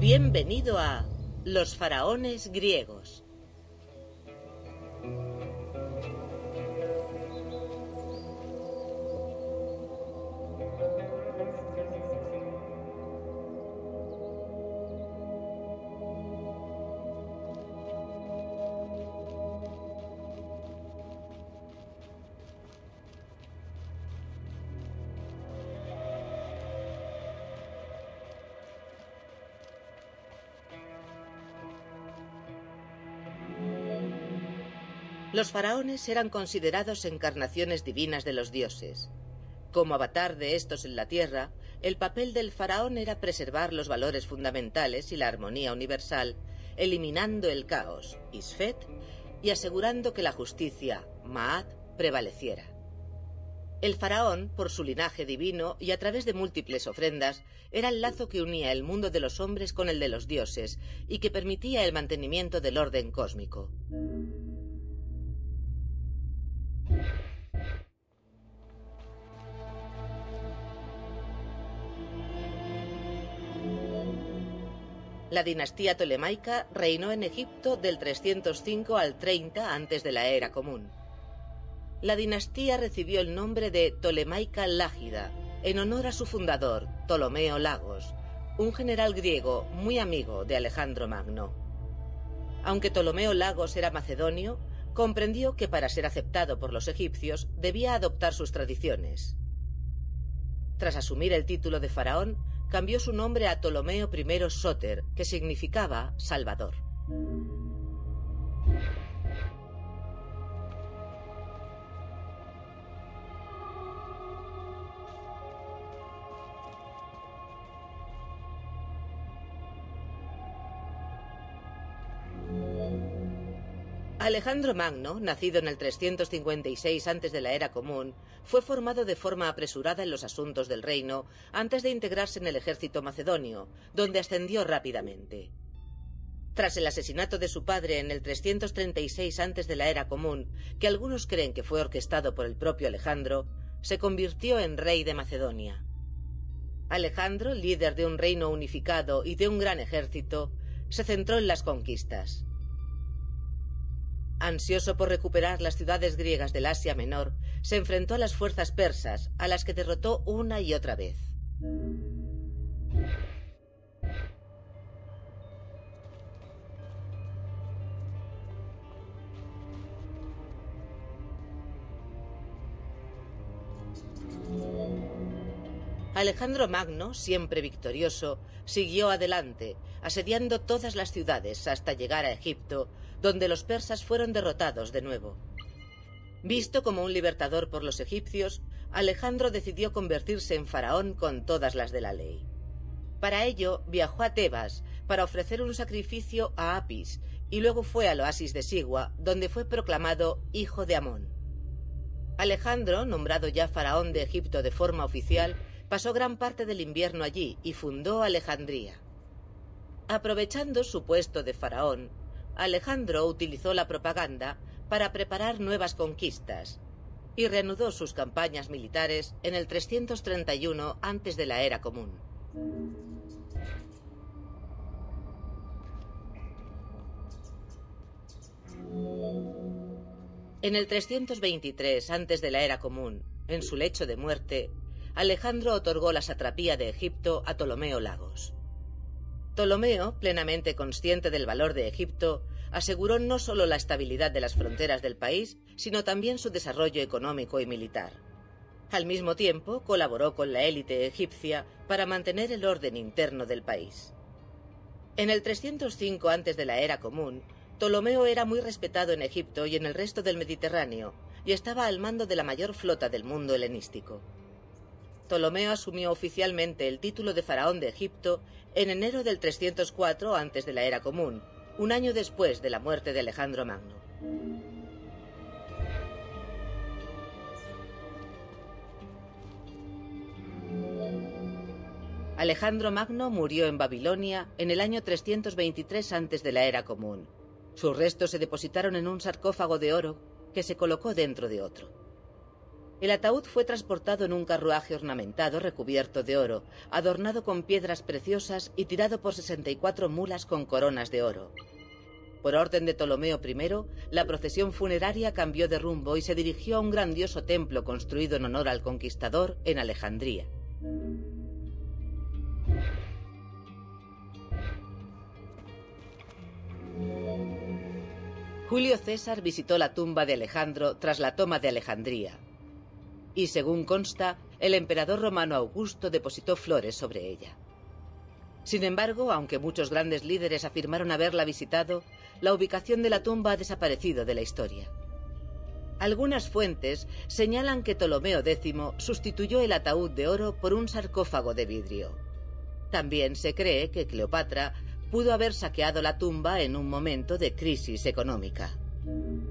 Bienvenido a Los faraones griegos. Los faraones eran considerados encarnaciones divinas de los dioses. Como avatar de estos en la tierra, el papel del faraón era preservar los valores fundamentales y la armonía universal, eliminando el caos, Isfet, y asegurando que la justicia, Ma'at, prevaleciera. El faraón, por su linaje divino y a través de múltiples ofrendas, era el lazo que unía el mundo de los hombres con el de los dioses y que permitía el mantenimiento del orden cósmico. La dinastía tolemaica reinó en Egipto del 305 al 30 antes de la Era Común. La dinastía recibió el nombre de Tolemaica Lágida, en honor a su fundador, Ptolomeo Lagos, un general griego muy amigo de Alejandro Magno. Aunque Ptolomeo Lagos era macedonio, comprendió que para ser aceptado por los egipcios debía adoptar sus tradiciones. Tras asumir el título de faraón, cambió su nombre a Ptolomeo I Sóter, que significaba Salvador. Alejandro Magno, nacido en el 356 antes de la Era Común, fue formado de forma apresurada en los asuntos del reino antes de integrarse en el ejército macedonio, donde ascendió rápidamente. Tras el asesinato de su padre en el 336 antes de la Era Común, que algunos creen que fue orquestado por el propio Alejandro, se convirtió en rey de Macedonia. Alejandro, líder de un reino unificado y de un gran ejército, se centró en las conquistas. Ansioso por recuperar las ciudades griegas del Asia Menor, se enfrentó a las fuerzas persas, a las que derrotó una y otra vez. Alejandro Magno, siempre victorioso, siguió adelante, asediando todas las ciudades hasta llegar a Egipto, donde los persas fueron derrotados de nuevo. Visto como un libertador por los egipcios, Alejandro decidió convertirse en faraón con todas las de la ley. Para ello, viajó a Tebas para ofrecer un sacrificio a Apis y luego fue al oasis de Sigua, donde fue proclamado hijo de Amón. Alejandro, nombrado ya faraón de Egipto de forma oficial, pasó gran parte del invierno allí y fundó Alejandría. Aprovechando su puesto de faraón, Alejandro utilizó la propaganda para preparar nuevas conquistas y reanudó sus campañas militares en el 331 antes de la Era Común. En el 323 antes de la Era Común, en su lecho de muerte, Alejandro otorgó la satrapía de Egipto a Ptolomeo Lagos. Ptolomeo, plenamente consciente del valor de Egipto, aseguró no solo la estabilidad de las fronteras del país, sino también su desarrollo económico y militar. Al mismo tiempo, colaboró con la élite egipcia para mantener el orden interno del país. En el 305 antes de la Era Común, Ptolomeo era muy respetado en Egipto y en el resto del Mediterráneo, y estaba al mando de la mayor flota del mundo helenístico. Ptolomeo asumió oficialmente el título de faraón de Egipto en enero del 304 antes de la Era Común, un año después de la muerte de Alejandro Magno. Alejandro Magno murió en Babilonia en el año 323 antes de la Era Común. Sus restos se depositaron en un sarcófago de oro que se colocó dentro de otro. El ataúd fue transportado en un carruaje ornamentado recubierto de oro, adornado con piedras preciosas y tirado por 64 mulas con coronas de oro. Por orden de Ptolomeo I, la procesión funeraria cambió de rumbo y se dirigió a un grandioso templo construido en honor al conquistador en Alejandría. Julio César visitó la tumba de Alejandro tras la toma de Alejandría. Y según consta, el emperador romano Augusto depositó flores sobre ella. Sin embargo, aunque muchos grandes líderes afirmaron haberla visitado, la ubicación de la tumba ha desaparecido de la historia. Algunas fuentes señalan que Ptolomeo X sustituyó el ataúd de oro por un sarcófago de vidrio. También se cree que Cleopatra pudo haber saqueado la tumba en un momento de crisis económica.